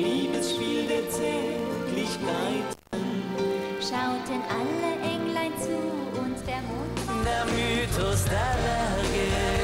Liebesspiel der Zärtlichkeit. Schauten alle Englein zu und der Mond. Der Mythos der Berge.